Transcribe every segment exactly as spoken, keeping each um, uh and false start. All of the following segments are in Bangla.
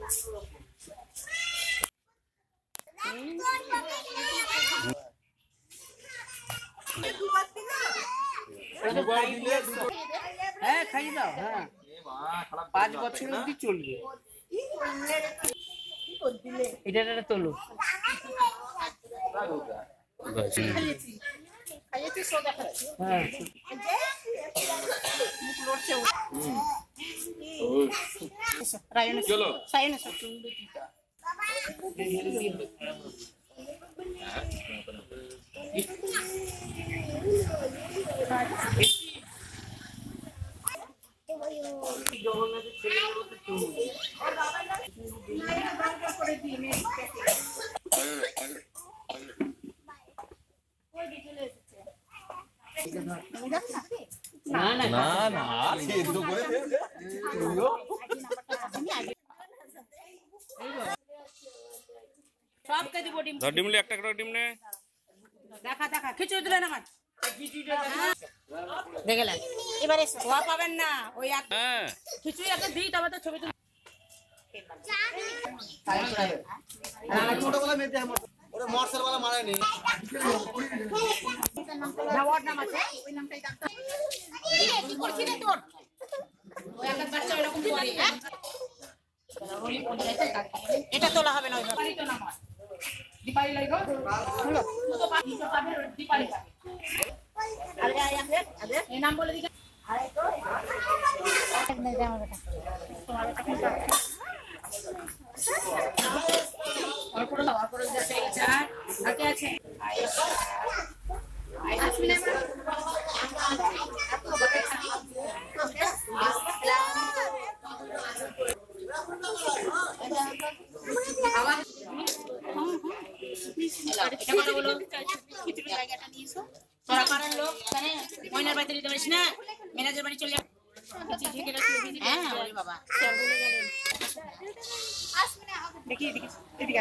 হ্যাঁ খাইয়ে দাও। হ্যাঁ পাঁচ বছর অব্দি চলবে। এটা এটা তোলো। না না না না সেদ্ধ করে দে দে সব কে দিব ডিম। ধর ডিম লে একটা করে ডিম নে। দেখা দেখা খিচুড়ি দিলে না মাছ দেখলেন। এবারে সোয়া পাবেন না ওই এক খিচুড়ি একটা দিই তবে তো ছবি তুলি। ছোটবেলা মেয়েতে ওরে মরসেল वाला মারে নি না ওর নাম আছে ওই নামটাই ডাক্তার কি করছিস রে তোর ওই একটা বাচ্চা এরকম করে হ্যাঁ এটা তোলা হবে না ওই বাড়ি তো নাম দীপালি লাগো হলো তো পাবি তো পাবে দীপালি আরে আরে আরে এই নাম বলে দিকে আরে তো नहीं दे আমার বেটা তোমার বেটা और पड़ो और पड़ो जैसे चार आके আছে आई আসলে आपको बता আওয়াজ এটা কথা বলো খিচুড়ি জায়গাটা নিয়েছো তোরা পাড়ার লোক জানে ময়নার বাড়িতে দিতে পারিস না ম্যানেজার বাড়ি চলে যা চিঠি কেটে দিবি হ্যাঁ ওরে বাবা স্যার বলে গেলেন দেখি দেখি এদিকে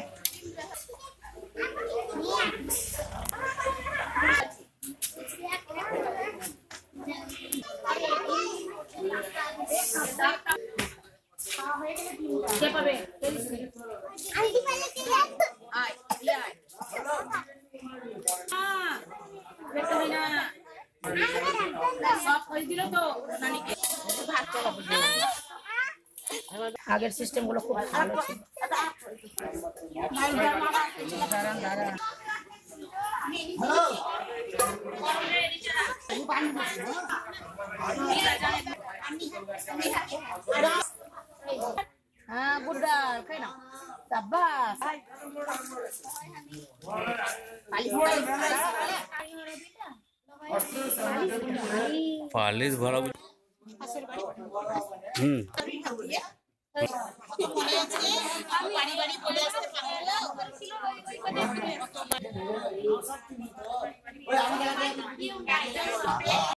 কে পাবে আন্টি পালে কে আয় ইয়া হ্যাঁ বেতনি না সব কই দিল তো নানিকে ভাত চালাবো আগের সিস্টেম গুলো খুব ভালো ছিল। দাঁড়ান দাঁড়ান হ্যাঁ গুড্ডা খাই না সাবাস পালিশ ভরা হুম বাড়ি বাড়ি বলে আসতে পারবো